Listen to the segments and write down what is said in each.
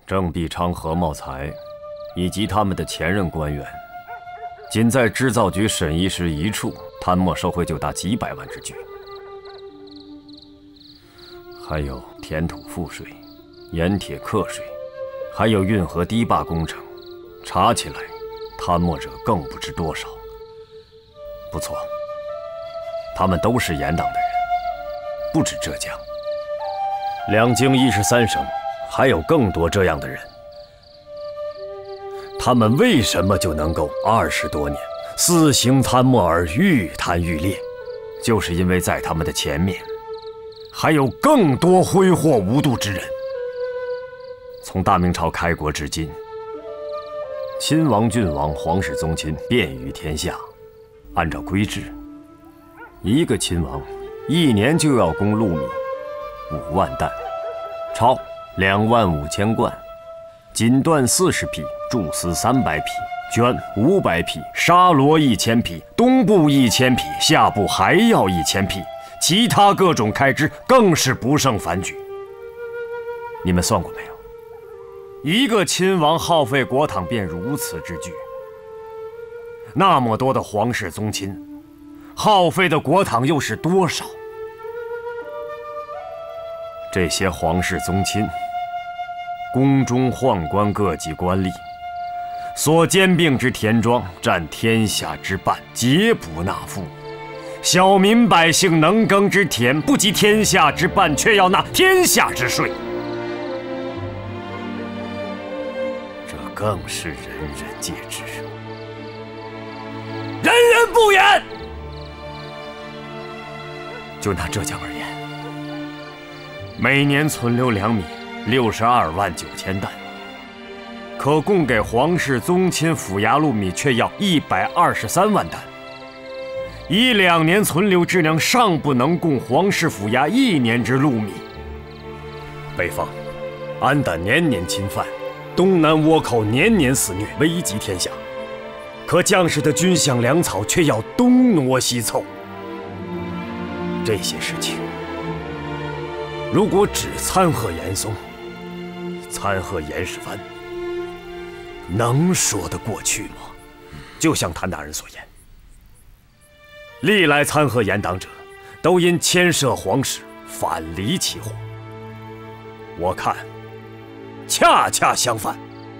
郑必昌、何茂才以及他们的前任官员，仅在织造局审议室一处贪墨受贿就达几百万之巨，还有填土赋税、盐铁课税，还有运河堤坝工程，查起来贪墨者更不知多少。不错，他们都是严党的人，不止浙江，两京13省还有更多这样的人。他们为什么就能够20多年私行贪墨而愈贪愈烈？就是因为在他们的前面还有更多挥霍无度之人。从大明朝开国至今，亲王、郡王、皇室宗亲遍于天下。按照规制，一个亲王1年就要供禄米5万担，钞25000贯，锦缎40匹，贮丝300匹，绢500匹，纱罗1000匹，东部1000匹，下部还要1000匹，其他各种开支更是不胜枚举。你们算过没有？一个亲王耗费国帑便如此之巨，那么多的皇室宗亲，耗费的国帑又是多少？这些皇室宗亲、宫中宦官各级官吏所兼并之田庄，占天下之半，皆不纳赋。小民百姓能耕之田，不及天下之半，却要纳天下之税。这更是人人皆知，人人不言。就拿浙江而言，每年存留粮米62万9千担，可供给皇室宗亲府衙禄米却要123万担，以2年存留之粮尚不能供皇室府衙1年之禄米。北方安胆年年侵犯，东南倭寇年年肆虐，危及天下，可将士的军饷粮草却要东挪西凑。这些事情，如果只参贺严嵩、参贺严世蕃，能说得过去吗？就像谭大人所言，历来参贺严党者，都因牵涉皇室反离其祸。我看，恰恰相反，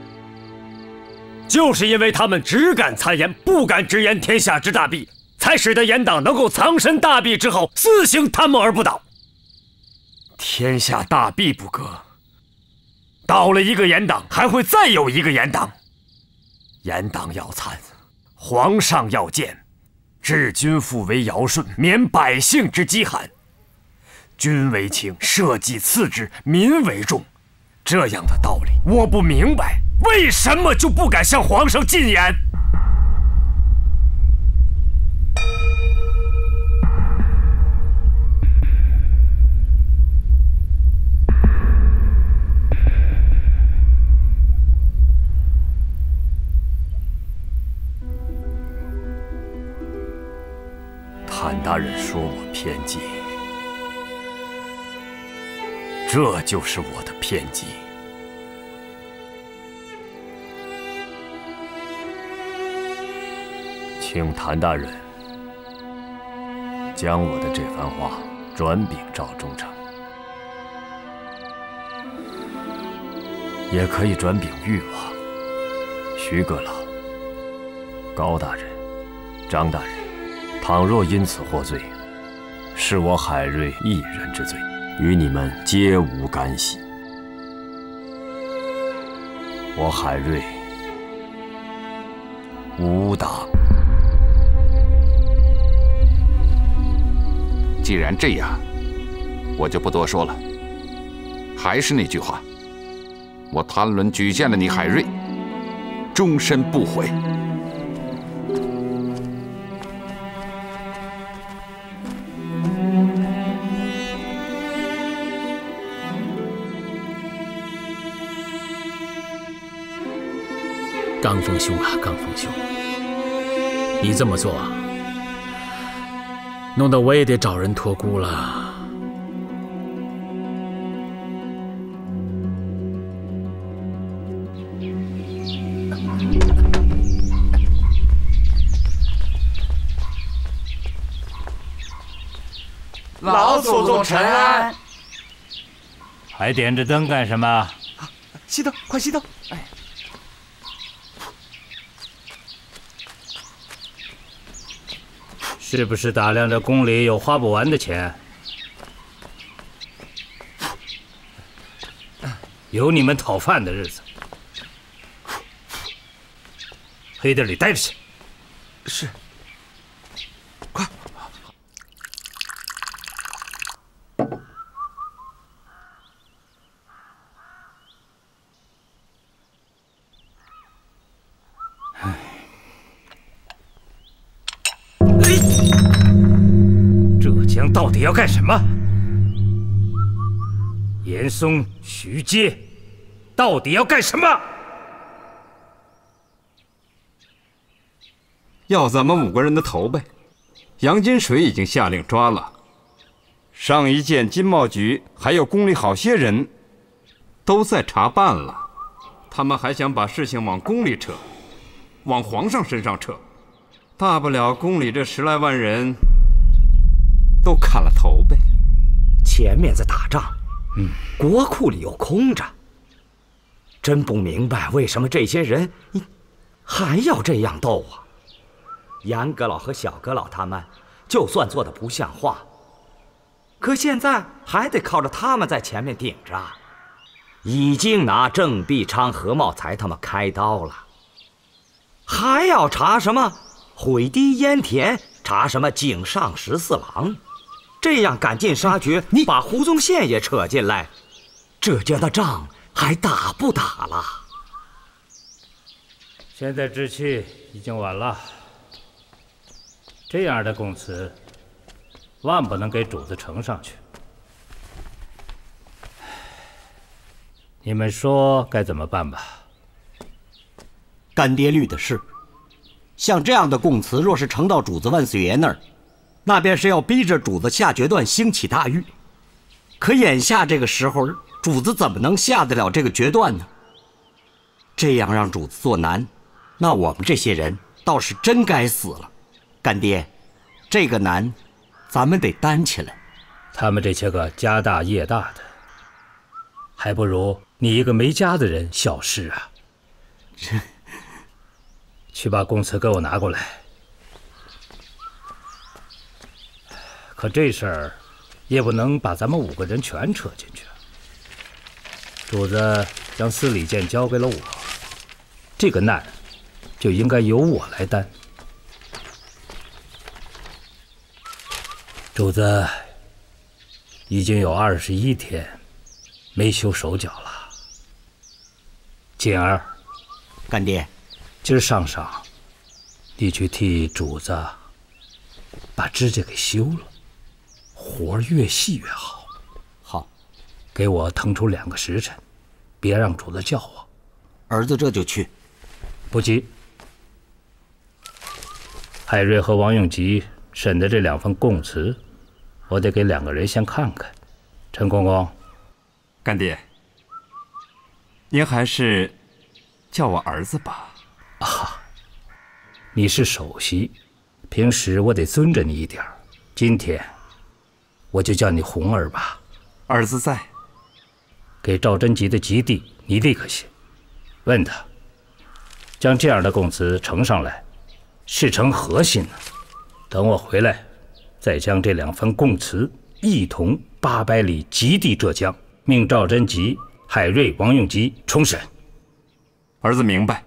就是因为他们只敢参严，不敢直言天下之大弊，才使得严党能够藏身大弊之后，肆行贪墨而不倒。天下大弊不革，倒了一个严党，还会再有一个严党。严党要参，皇上要见，治军复为尧舜，免百姓之饥寒。君为轻，社稷次之，民为重。这样的道理，我不明白，为什么就不敢向皇上进言？谭大人说我偏激，这就是我的偏激。请谭大人将我的这番话转禀赵忠诚，也可以转禀誉王、徐阁老、高大人、张大人。倘若因此获罪，是我海瑞一人之罪，与你们皆无干系。我海瑞无党。 既然这样，我就不多说了。还是那句话，我谭伦举荐了你海瑞，终身不悔。 刚峰兄啊，刚峰兄，你这么做，弄得我也得找人托孤了。 老祖宗承安。 还点着灯干什么？ 熄灯，快熄灯！哎， 是不是打量着宫里有花不完的钱？有你们讨饭的日子，黑地里待着去。 是。快！ 浙江到底要干什么？严嵩、徐阶到底要干什么？ 要咱们5个人的头呗。杨金水已经下令抓了，上一届经贸局还有宫里好些人都在查办了，他们还想把事情往宫里扯，往皇上身上扯，大不了宫里这10来万人都砍了头呗。 前面在打仗，国库里又空着，真不明白为什么这些人还要这样斗啊！严阁老和小阁老他们就算做的不像话，可现在还得靠着他们在前面顶着，已经拿郑必昌、何茂才他们开刀了，还要查什么毁堤淹田，查什么井上14郎，这样赶尽杀绝，你把胡宗宪也扯进来，浙江的仗还打不打了？ 现在知气已经晚了，这样的供词，万不能给主子呈上去。你们说该怎么办吧？ 干爹虑的是，像这样的供词，若是呈到主子万岁爷那儿，那便是要逼着主子下决断，兴起大狱。可眼下这个时候，主子怎么能下得了这个决断呢？这样让主子做难，那我们这些人倒是真该死了。干爹，这个难，咱们得担起来。 他们这些个家大业大的，还不如你一个没家的人小事啊！去把供词给我拿过来。可这事儿也不能把咱们5个人全扯进去。主子将司礼监交给了我，这个难就应该由我来担。主子已经有21天没修手脚了。锦儿， 干爹， 今儿上晌，你去替主子把指甲给修了，活儿越细越好。 好， 给我腾出2个时辰，别让主子叫我。 儿子这就去。 不急，海瑞和王永吉审的这2份供词，我得给2个人先看看。陈公公， 干爹，您还是叫我儿子吧。 啊，你是首席，平时我得尊着你一点儿，今天我就叫你红儿吧。 儿子在。 给赵贞吉的吉地，你立刻写，问他将这样的供词呈上来，是呈何心呢？等我回来，再将这2份供词一同800里吉地浙江，命赵贞吉、海瑞、王永吉重审。 儿子明白。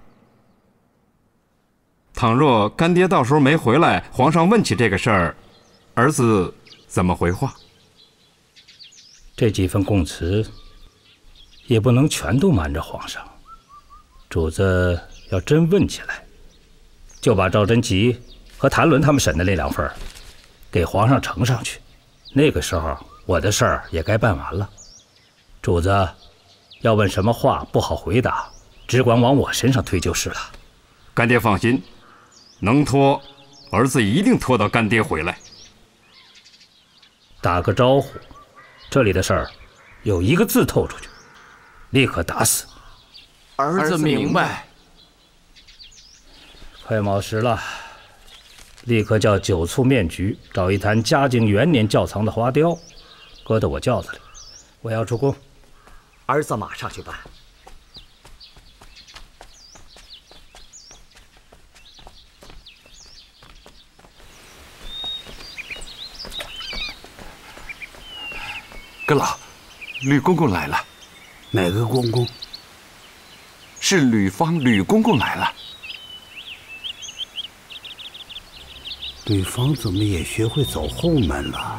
倘若干爹到时候没回来，皇上问起这个事儿，儿子怎么回话？ 这几份供词也不能全都瞒着皇上，主子要真问起来，就把赵贞吉和谭伦他们审的那2份给皇上呈上去。那个时候我的事儿也该办完了。主子要问什么话不好回答，只管往我身上推就是了。 干爹放心，能拖，儿子一定拖到干爹回来。 打个招呼，这里的事儿有1个字透出去，立刻打死。 儿子明白。 快卯时了， 立刻叫酒醋面局找一坛嘉靖元年窖藏的花雕，搁到我轿子里。我要出宫。 儿子马上去办。 阁老，吕公公来了。 哪个公公？ 是吕方吕公公来了。 吕方怎么也学会走后门了？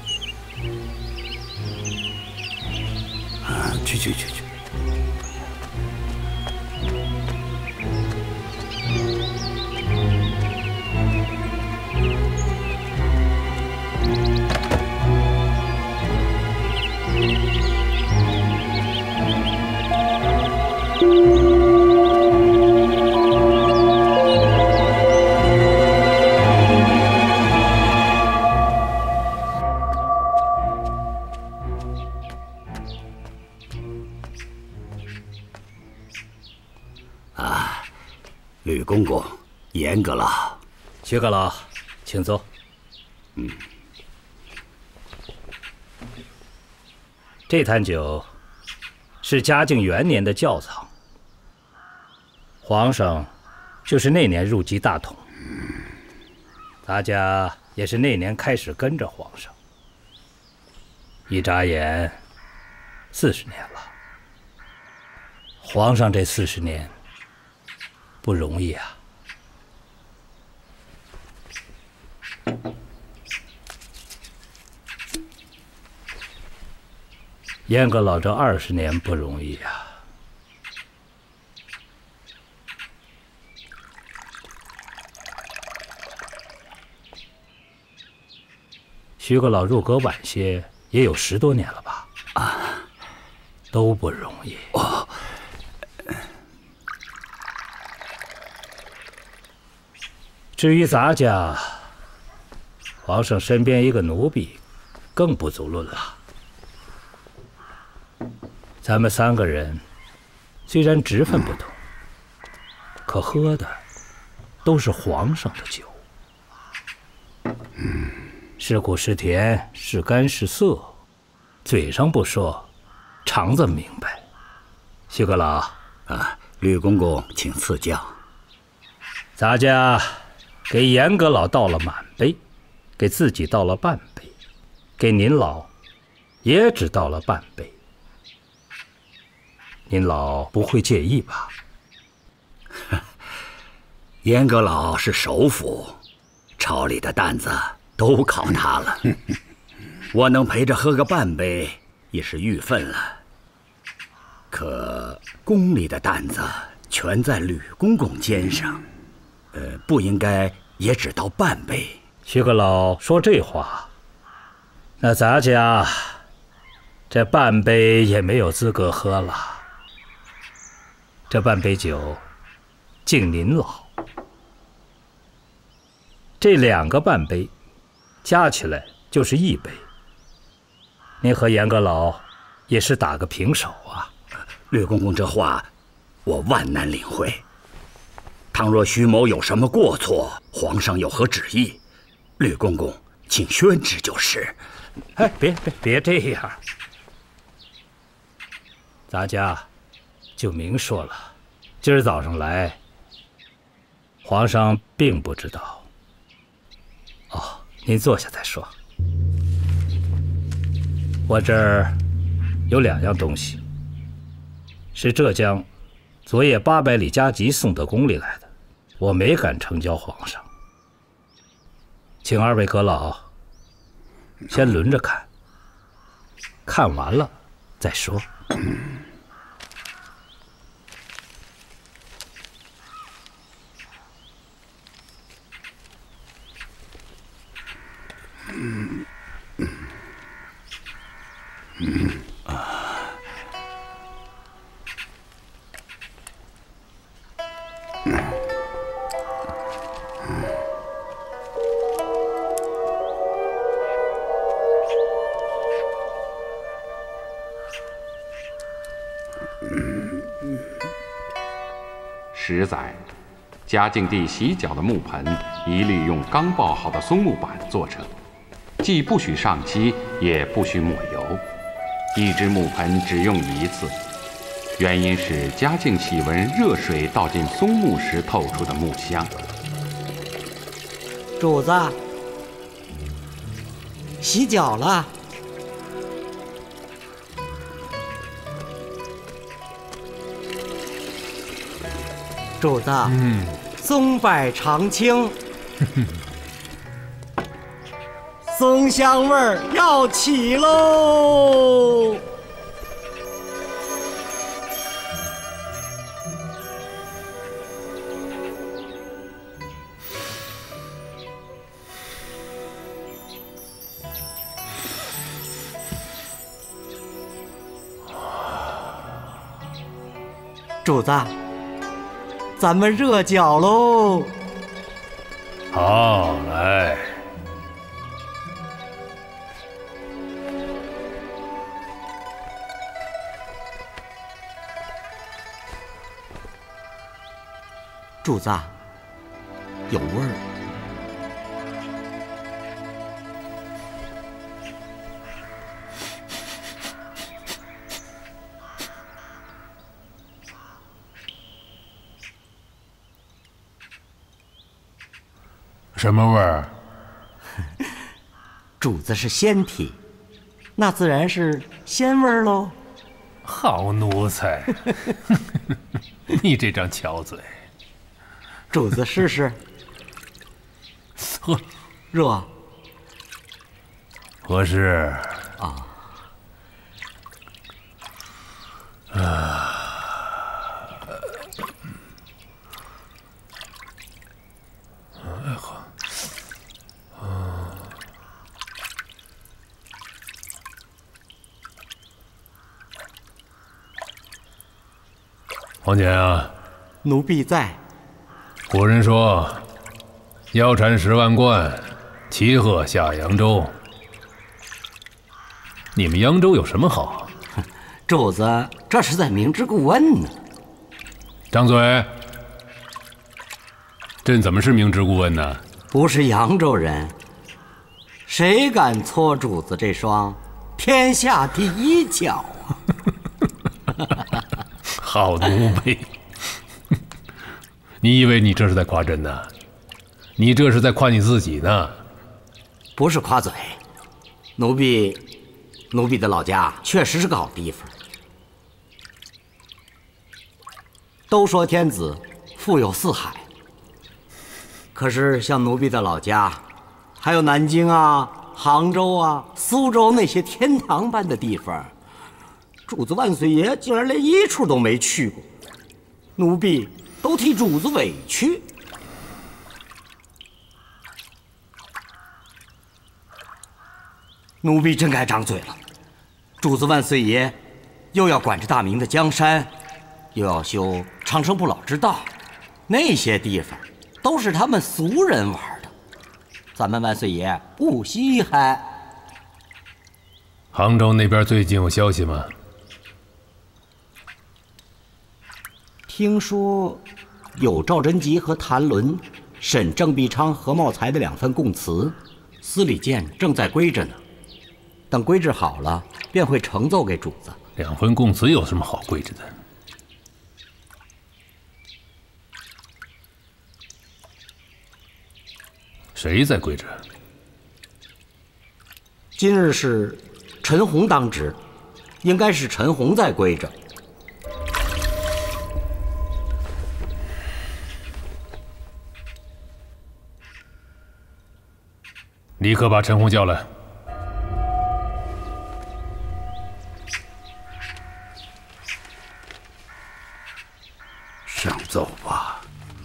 啊，去！吕公公，严阁老， 薛阁老，请坐。这坛酒是嘉靖元年的窖藏，皇上就是那年入籍大统，咱家也是那年开始跟着皇上，一眨眼40年了。皇上这40年不容易啊。严阁老这20年不容易啊。徐阁老入阁晚些，也有10多年了吧？啊，都不容易。哦。至于咱家，皇上身边一个奴婢，更不足论了。咱们3个人虽然职分不同，可喝的都是皇上的酒。是苦是甜，是甘是涩，嘴上不说，肠子明白。徐阁老啊，吕公公请赐教。 咱家给严阁老倒了满杯，给自己倒了半杯，给您老也只倒了半杯。您老不会介意吧？ 严阁老是首辅，朝里的担子都靠他了。我能陪着喝个半杯也是玉分了。可宫里的担子全在吕公公肩上，不应该也只倒半杯。 徐阁老说这话，那咱家这半杯也没有资格喝了。这半杯酒敬您老，这2个半杯加起来就是1杯。您和严阁老也是打个平手啊。 吕公公这话我万难领会。倘若徐某有什么过错，皇上有何旨意，吕公公请宣旨就是。 哎，别这样，咱家就明说了，今儿早上来，皇上并不知道。哦，您坐下再说。我这儿有2样东西，是浙江昨夜800里加急送到宫里来的，我没敢呈交皇上，请2位阁老先轮着看，看完了再说。 10载， 嘉靖帝洗脚的木盆一律用刚爆好的松木板做成，既不许上漆，也不许抹油。一只木盆只用一次，原因是嘉靖喜闻热水倒进松木时透出的木香。 主子，洗脚了。主子，松柏长青，松香味儿要起喽！主子，咱们热脚喽！ 好，来。 主子，有味儿。 什么味儿？ 主子是仙体，那自然是仙味儿喽。 好奴才，你这张巧嘴。 主子试试。 喝， 热。 合适。 啊。 黄钱啊， 奴婢在。 古人说，腰缠10万贯，骑鹤下扬州。你们扬州有什么好？ 主子这是在明知故问呢。 张嘴！朕怎么是明知故问呢？ 不是扬州人，谁敢搓主子这双天下第一脚啊？ 好奴婢！你以为你这是在夸朕呢？你这是在夸你自己呢。 不是夸嘴，奴婢的老家确实是个好地方。都说天子富有四海，可是像奴婢的老家，还有南京啊、杭州啊、苏州那些天堂般的地方，主子万岁爷竟然连一处都没去过，奴婢都替主子委屈。奴婢真该张嘴了。主子万岁爷又要管着大明的江山，又要修长生不老之道，那些地方都是他们俗人玩的，咱们万岁爷不稀罕。 杭州那边最近有消息吗？ 听说有赵贞吉和谭纶审郑必昌、何茂才的2份供词，司礼监正在归着呢。等归置好了，便会呈奏给主子。 2份供词有什么好归置的？谁在归着？ 今日是陈洪当值，应该是陈洪在归着。 立刻把陈洪叫来。 上奏吧。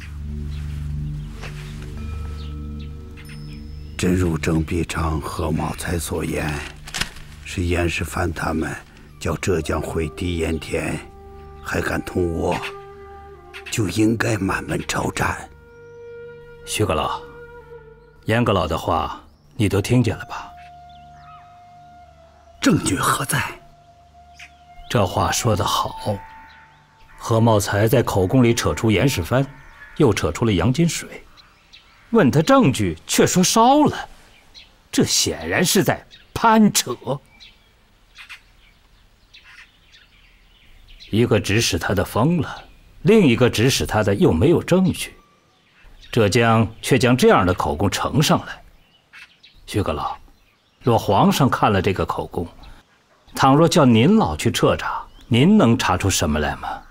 真如郑必昌、何茂才所言，是严世蕃他们叫浙江会敌盐田，还敢同我，就应该满门抄斩。 徐阁老，严阁老的话你都听见了吧？ 证据何在？ 这话说得好。何茂才在口供里扯出严世蕃， 又扯出了杨金水，问他证据，却说烧了，这显然是在攀扯。一个指使他的疯了，另一个指使他的又没有证据，浙江却将这样的口供呈上来。徐阁老，若皇上看了这个口供，倘若叫您老去彻查，您能查出什么来吗？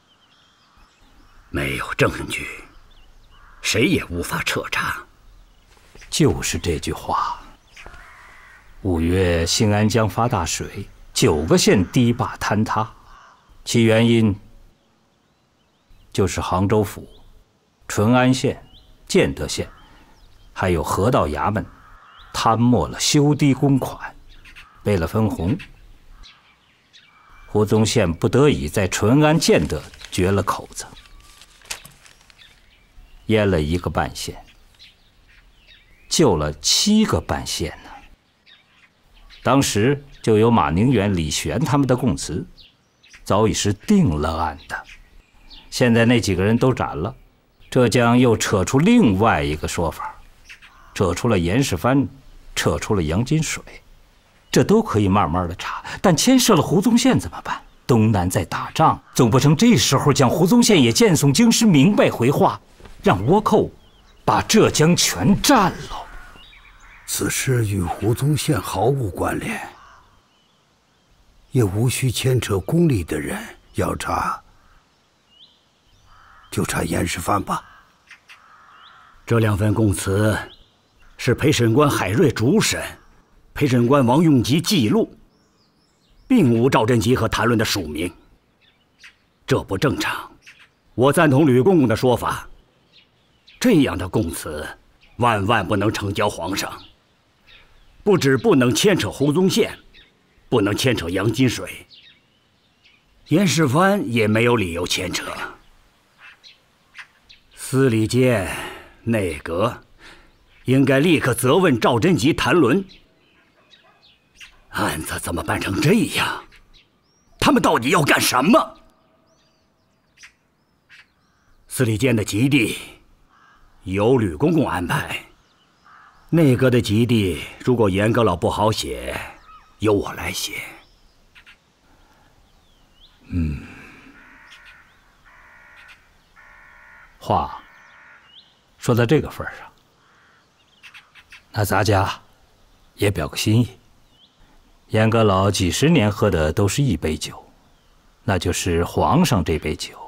没有证据，谁也无法彻查。 就是这句话。5月兴安江发大水，9个县堤坝坍塌，其原因就是杭州府、淳安县、建德县，还有河道衙门贪没了修堤公款。为了分红，胡宗宪不得已在淳安、建德掘了口子，淹了1个半县，救了7个半县呢。当时就有马宁远、李玄他们的供词，早已是定了案的。现在那几个人都斩了，浙江又扯出另外一个说法，扯出了严世蕃，扯出了杨金水，这都可以慢慢的查，但牵涉了胡宗宪怎么办？东南在打仗，总不成这时候将胡宗宪也荐送京师，明白回话，让倭寇把浙江全占了。 此事与胡宗宪毫无关联，也无需牵扯宫里的人，要查就查严世蕃吧。 这2份供词是陪审官海瑞主审，陪审官王用吉记录，并无赵贞吉和谭论的署名，这不正常。我赞同吕公公的说法，这样的供词万万不能呈交皇上。不止不能牵扯胡宗宪，不能牵扯杨金水，严世蕃也没有理由牵扯。司礼监、内阁应该立刻责问赵贞吉、谭纶，案子怎么办成这样？他们到底要干什么？司礼监的籍地由吕公公安排，内阁的籍地如果严阁老不好写，由我来写。 话说到这个份上，那咱家也表个心意。严阁老几十年喝的都是一杯酒，那就是皇上这杯酒。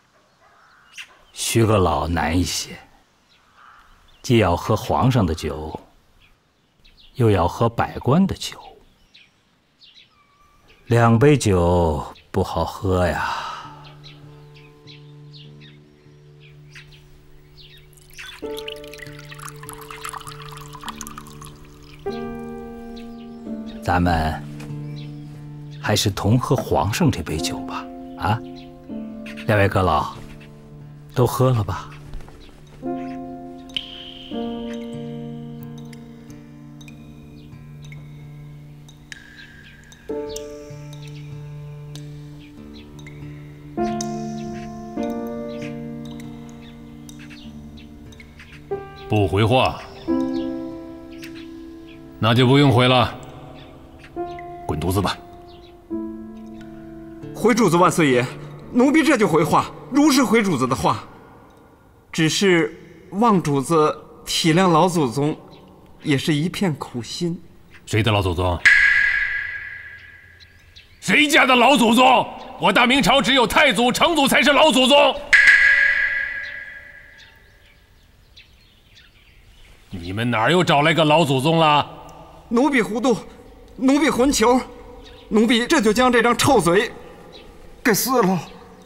徐阁老难一些，既要喝皇上的酒，又要喝百官的酒，2杯酒不好喝呀。咱们还是同喝皇上这杯酒吧，啊，2位阁老，都喝了吧。 不回话，那就不用回了。滚犊子吧！ 回主子万岁爷，奴婢这就回话，如是回主子的话。只是望主子体谅老祖宗，也是一片苦心。 谁的老祖宗？谁家的老祖宗？我大明朝只有太祖、成祖才是老祖宗。你们哪儿又找来个老祖宗了？ 奴婢糊涂，奴婢混球，奴婢这就将这张臭嘴给撕了。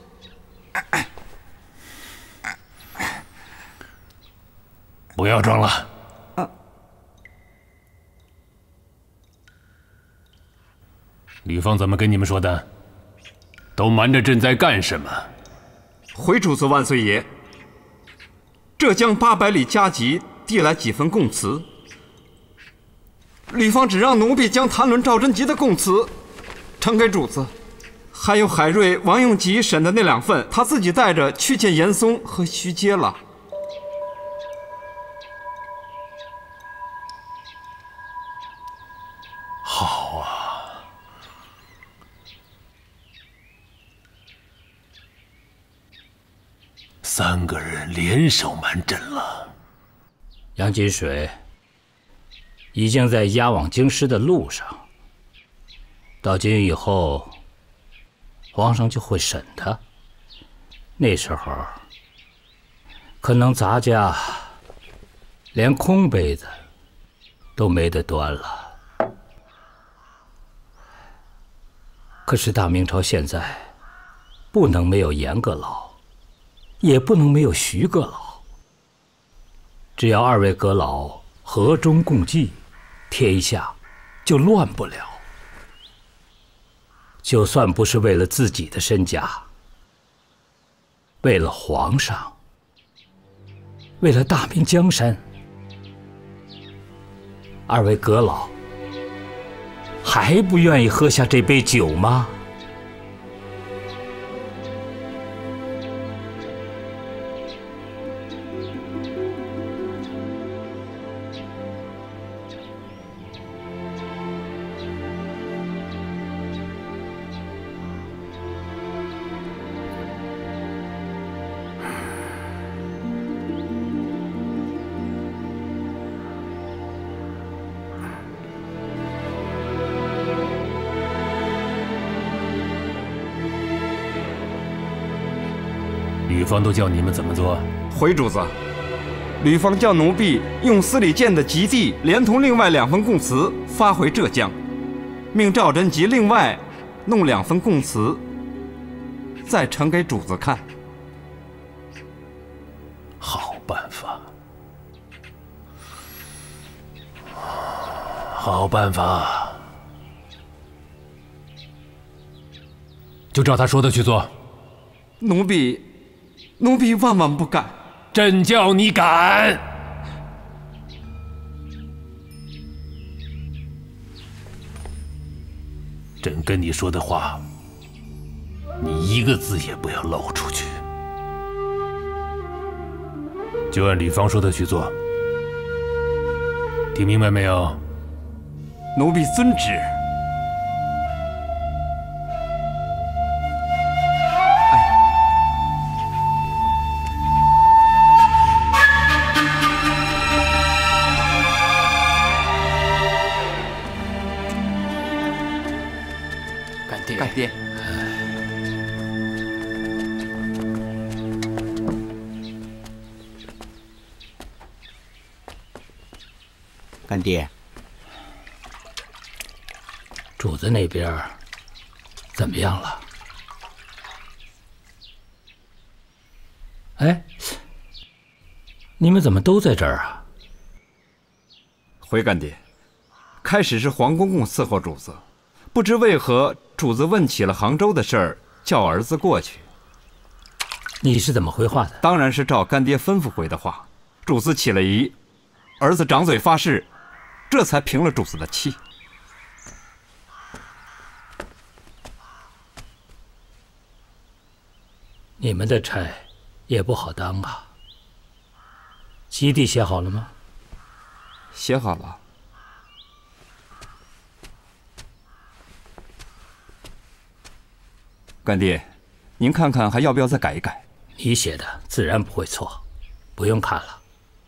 不要装了。吕方怎么跟你们说的？都瞒着朕在干什么？ 回主子万岁爷，浙江800里加急递来几份供词，吕方只让奴婢将谭纶、赵贞吉的供词呈给主子， 还有海瑞、王永吉审的那2份，他自己带着去见严嵩和徐阶了。 好啊，3个人联手瞒朕了。 杨金水已经在押往京师的路上，到京以后，皇上就会审他。那时候，可能咱家连空杯子都没得端了。可是大明朝现在不能没有严阁老，也不能没有徐阁老。只要2位阁老和衷共济，天下就乱不了。就算不是为了自己的身家，为了皇上，为了大明江山，2位阁老还不愿意喝下这杯酒吗？ 吕方都叫你们怎么做？ 回主子，吕方叫奴婢用司礼监的吉地，连同另外2份供词发回浙江，命赵贞吉另外弄2份供词，再呈给主子看。 好办法，好办法，就照他说的去做。 奴婢万万不敢。 朕叫你敢！朕跟你说的话，你一个字也不要漏出去，就按吕方说的去做。听明白没有？ 奴婢遵旨。干爹， 干爹， 主子那边怎么样了？哎，你们怎么都在这儿啊？ 回干爹，开始是黄公公伺候主子，不知为何主子问起了杭州的事儿，叫儿子过去。 你是怎么回话的？ 当然是照干爹吩咐回的话。主子起了疑，儿子长嘴发誓，这才平了主子的气。 你们的差也不好当啊。基地写好了吗？ 写好了。干爹，您看看还要不要再改一改？ 你写的自然不会错，不用看了。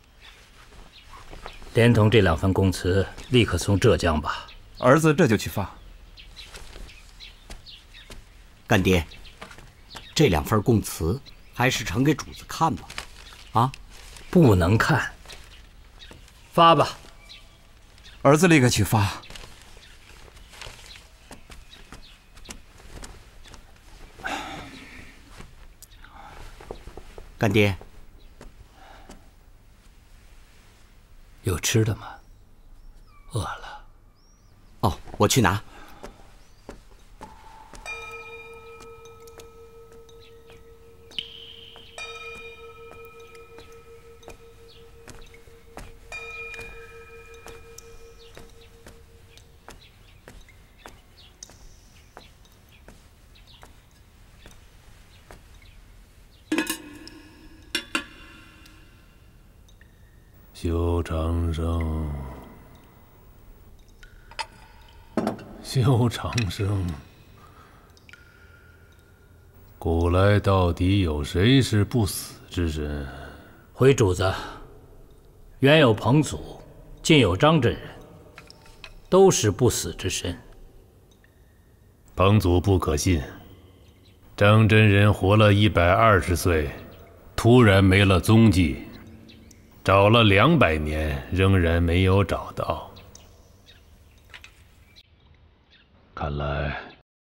连同这2份供词，立刻送浙江吧。 儿子这就去发。 干爹，这2份供词还是呈给主子看吧。啊， 不能看，发吧。 儿子立刻去发。 干爹， 有吃的吗？饿了。 哦，我去拿。 修长生，修长生，古来到底有谁是不死之身？ 回主子，原有彭祖，今有张真人，都是不死之身。 彭祖不可信，张真人活了120岁，突然没了踪迹，找了200年，仍然没有找到。看来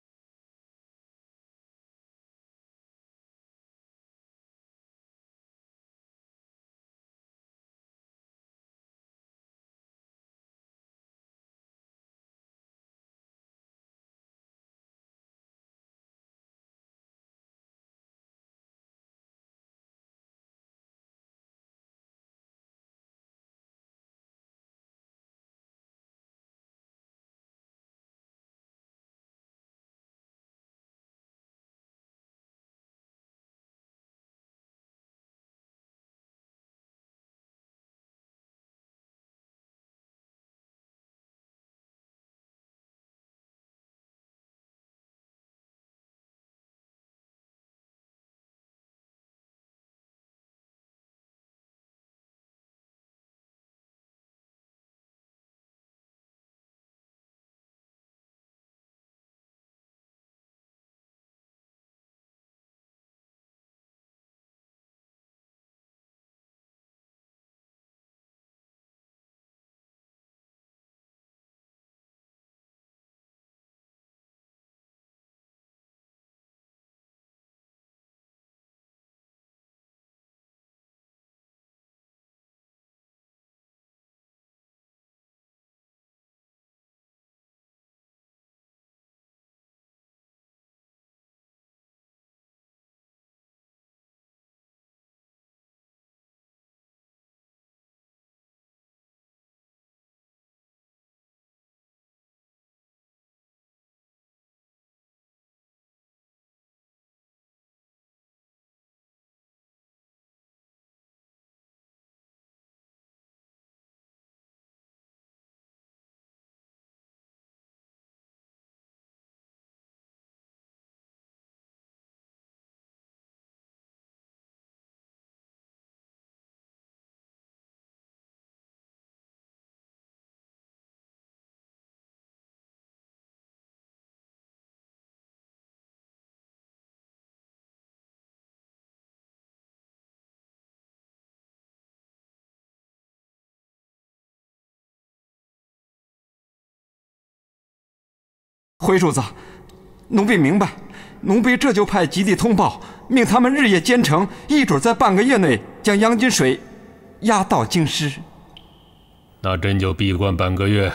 回主子，奴婢明白，奴婢这就派吉地通报，命他们日夜兼程，一准在半个月内将杨金水押到京师。 那朕就闭关半个月。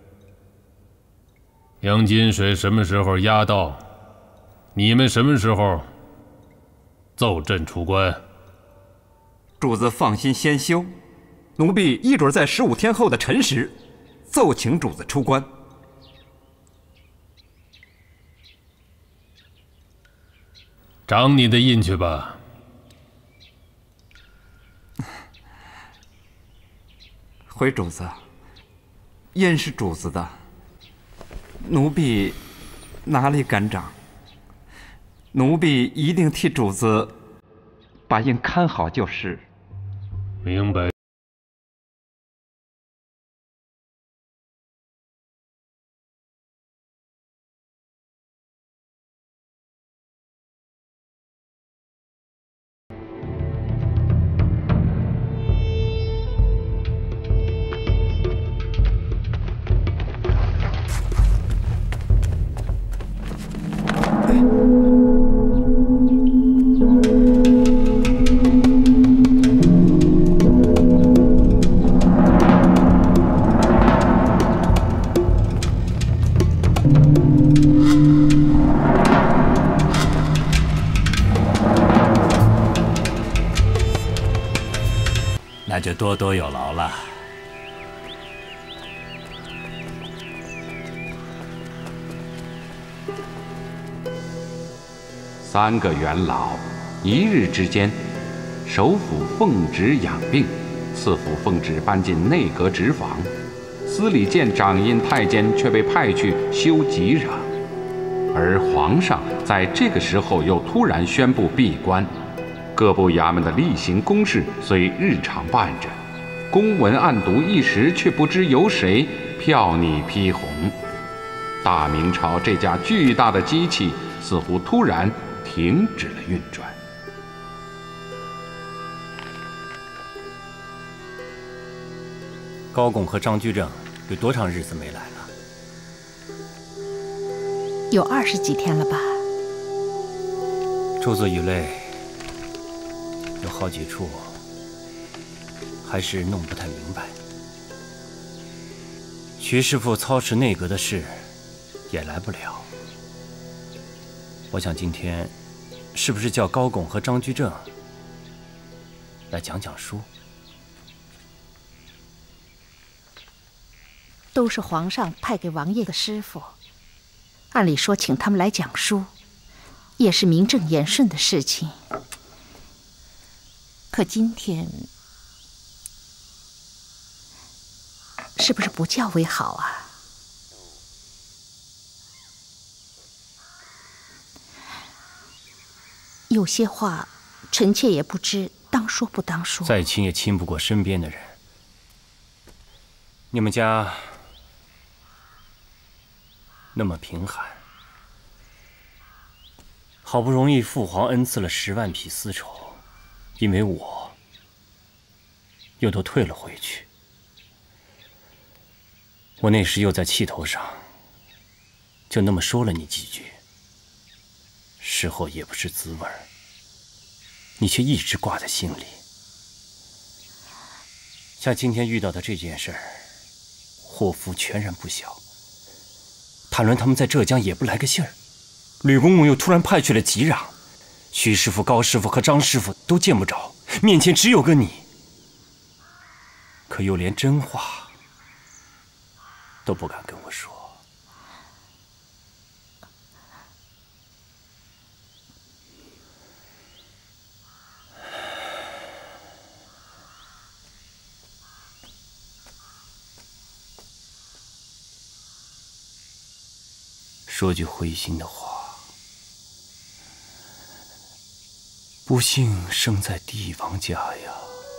杨金水什么时候押到？你们什么时候奏朕出关？ 主子放心先休，奴婢一准在15天后的辰时奏请主子出关。 长你的印去吧。 回主子，印是主子的，奴婢哪里敢长？奴婢一定替主子把印看好就是。 明白。 那就多多有劳了。 3个元老，1日之间，首府奉旨养病， 赐府奉旨搬进内阁执房，司礼监掌印太监却被派去修吉壤，而皇上在这个时候又突然宣布闭关，各部衙门的例行公事虽日常办着，公文案牍一时却不知由谁缥睨批红。大明朝这架巨大的机器似乎突然停止了运转。 高拱和张居正有多长日子没来了？ 有20几天了吧。 诸子语类有好几处还是弄不太明白。徐师傅操持内阁的事也来不了。我想今天是不是叫高拱和张居正来讲讲书？ 都是皇上派给王爷的师傅，按理说请他们来讲书，也是名正言顺的事情。可今天，是不是不叫为好啊？有些话，臣妾也不知当说不当说。 再亲也亲不过身边的人。你们家那么贫寒，好不容易父皇恩赐了10万匹丝绸，因为我又都退了回去。我那时又在气头上，就那么说了你几句，事后也不是滋味儿，你却一直挂在心里。像今天遇到的这件事儿，祸福全然不小。谭伦他们在浙江也不来个信儿，吕公公又突然派去了吉壤，徐师傅、高师傅和张师傅都见不着，面前只有个你，可又连真话都不敢跟我说。说句灰心的话，不幸生在帝王家呀。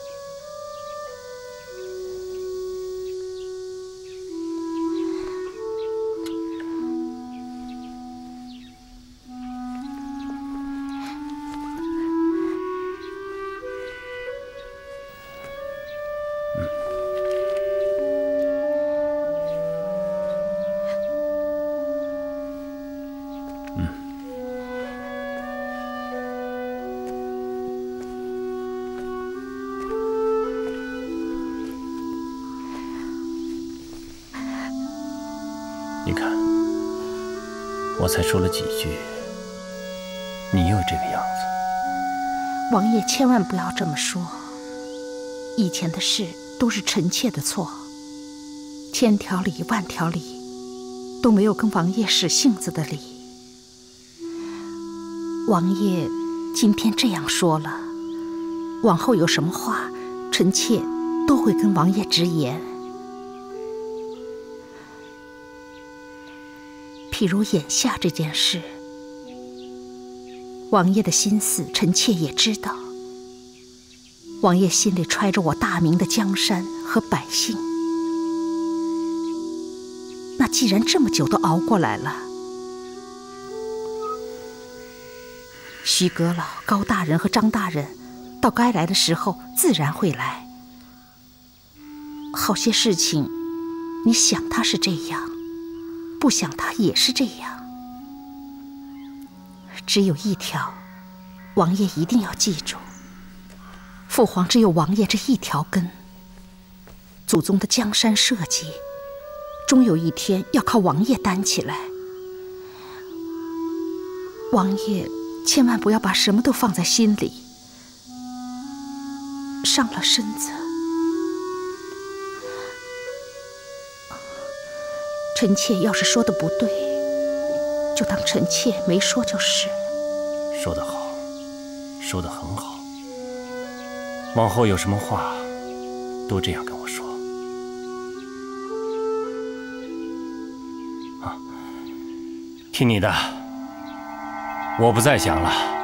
你看，我才说了几句，你又这个样子。 王爷千万不要这么说，以前的事都是臣妾的错，千条理万条理都没有跟王爷使性子的理。王爷今天这样说了，往后有什么话，臣妾都会跟王爷直言。譬如眼下这件事，王爷的心思，臣妾也知道。王爷心里揣着我大明的江山和百姓，那既然这么久都熬过来了，徐阁老、高大人和张大人，到该来的时候自然会来。好些事情，你想他是这样，不想他也是这样。只有一条，王爷一定要记住：父皇只有王爷这一条根。祖宗的江山社稷，终有一天要靠王爷担起来。王爷千万不要把什么都放在心里，伤了身子。臣妾要是说的不对，就当臣妾没说就是。 说得好，说得很好。往后有什么话， 都这样跟我说。啊，听你的，我不再想了。